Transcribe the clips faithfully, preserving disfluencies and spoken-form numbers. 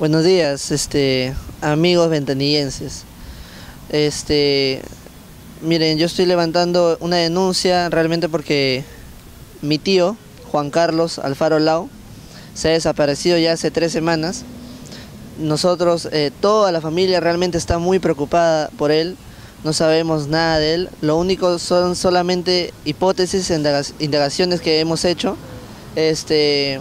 Buenos días, este, amigos ventanillenses. Este, miren, yo estoy levantando una denuncia realmente porque mi tío, Juan Carlos Alfaro Lao, se ha desaparecido ya hace tres semanas. Nosotros, eh, toda la familia realmente está muy preocupada por él. No sabemos nada de él. Lo único son solamente hipótesis, indagaciones que hemos hecho. Este,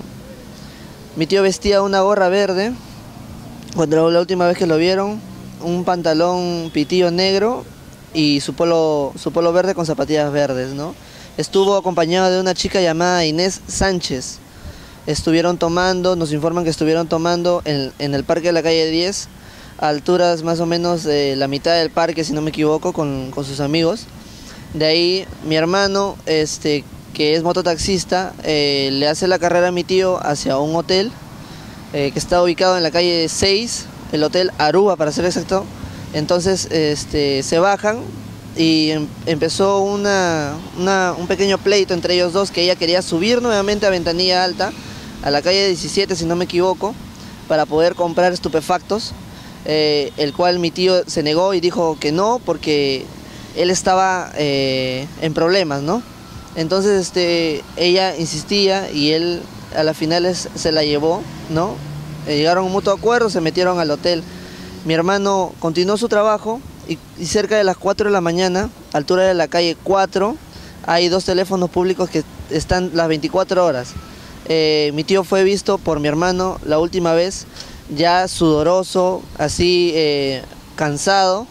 mi tío vestía una gorra verde cuando la última vez que lo vieron, un pantalón pitillo negro y su polo, su polo verde con zapatillas verdes, ¿no? Estuvo acompañado de una chica llamada Inés Sánchez. Estuvieron tomando, nos informan que estuvieron tomando en, en el parque de la calle diez, a alturas más o menos de la mitad del parque, si no me equivoco, con, con sus amigos. De ahí mi hermano, este, que es mototaxista, eh, le hace la carrera a mi tío hacia un hotel eh, que está ubicado en la calle seis, el hotel Aruba para ser exacto. Entonces este, se bajan y em, empezó una, una, un pequeño pleito entre ellos dos, que ella quería subir nuevamente a Ventanilla Alta, a la calle diecisiete si no me equivoco, para poder comprar estupefactos, eh, el cual mi tío se negó y dijo que no, porque él estaba eh, en problemas, ¿no? Entonces este, ella insistía y él a las finales se la llevó, ¿no? Eh, llegaron a un mutuo acuerdo, se metieron al hotel. Mi hermano continuó su trabajo y, y cerca de las cuatro de la mañana, altura de la calle cuatro, hay dos teléfonos públicos que están las veinticuatro horas. Eh, mi tío fue visto por mi hermano la última vez, ya sudoroso, así eh, cansado,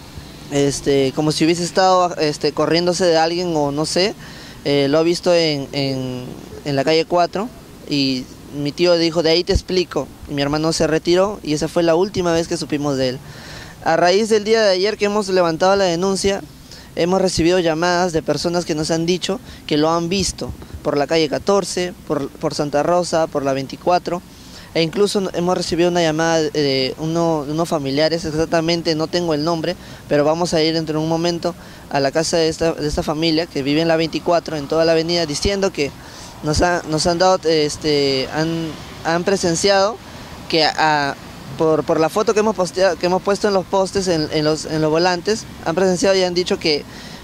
este, como si hubiese estado este, corriéndose de alguien o no sé. Eh, lo ha visto en, en, en la calle cuatro y mi tío dijo, de ahí te explico, y mi hermano se retiró y esa fue la última vez que supimos de él. A raíz del día de ayer que hemos levantado la denuncia, hemos recibido llamadas de personas que nos han dicho que lo han visto por la calle catorce, por, por Santa Rosa, por la veinticuatro, e incluso hemos recibido una llamada de uno, de unos familiares, exactamente no tengo el nombre, pero vamos a ir dentro de un momento a la casa de esta, de esta familia que vive en la veinticuatro, en toda la avenida, diciendo que nos, ha, nos han dado, este, han, han presenciado que a, por, por la foto que hemos, posteado, que hemos puesto en los postes, en, en, los, en los volantes, han presenciado y han dicho que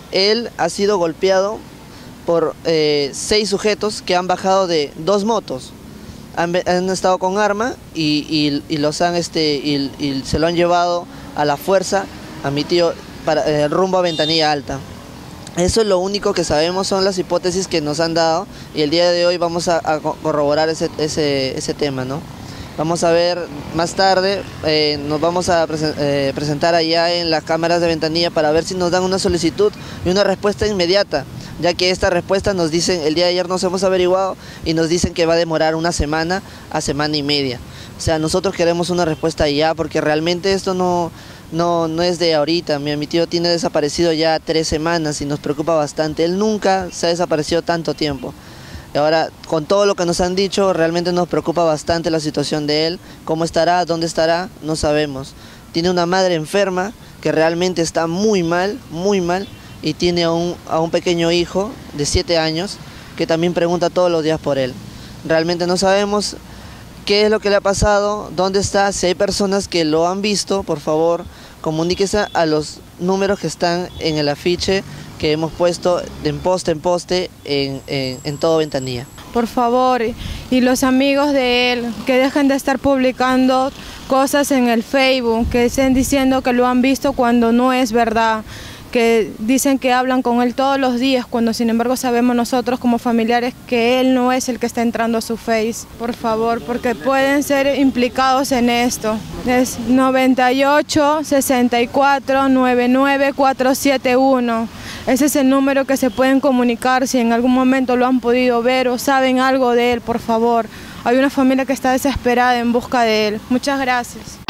él ha sido golpeado por eh, seis sujetos que han bajado de dos motos. Han, han estado con arma y, y, y los han este y, y se lo han llevado a la fuerza a mi tío para eh, rumbo a Ventanilla Alta. Eso es lo único que sabemos, son las hipótesis que nos han dado y el día de hoy vamos a, a corroborar ese, ese, ese tema, ¿no? Vamos a ver más tarde, eh, nos vamos a presen eh, presentar allá en las cámaras de Ventanilla para ver si nos dan una solicitud y una respuesta inmediata, ya que esta respuesta nos dicen, el día de ayer nos hemos averiguado y nos dicen que va a demorar una semana a semana y media. O sea, nosotros queremos una respuesta ya, porque realmente esto no, no, no es de ahorita. Mi, mi tío tiene desaparecido ya tres semanas y nos preocupa bastante. Él nunca se ha desaparecido tanto tiempo. Y ahora, con todo lo que nos han dicho, realmente nos preocupa bastante la situación de él. ¿Cómo estará? ¿Dónde estará? No sabemos. Tiene una madre enferma que realmente está muy mal, muy mal, y tiene a un, a un pequeño hijo de siete años que también pregunta todos los días por él. Realmente no sabemos qué es lo que le ha pasado, dónde está. Si hay personas que lo han visto, por favor, comuníquese a los números que están en el afiche que hemos puesto en poste en poste en, en, en todo Ventanilla. Por favor, y los amigos de él, que dejen de estar publicando cosas en el Facebook, que estén diciendo que lo han visto cuando no es verdad, que dicen que hablan con él todos los días, cuando sin embargo sabemos nosotros como familiares que él no es el que está entrando a su Face. Por favor, porque pueden ser implicados en esto. Es noventa y ocho, sesenta y cuatro, noventa y nueve, cuatrocientos setenta y uno. Ese es el número que se pueden comunicar si en algún momento lo han podido ver o saben algo de él, por favor. Hay una familia que está desesperada en busca de él. Muchas gracias.